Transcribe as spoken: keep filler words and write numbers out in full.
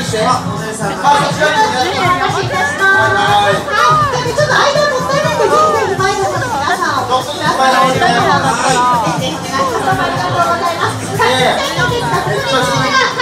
して。あ、そちらにお願いします。はい。 ちょっと間もったいないんで、ぜひぜひ前の方に皆さんお越しください。ぜひぜひお願いします。ありがとうございます。さあ、いいですか。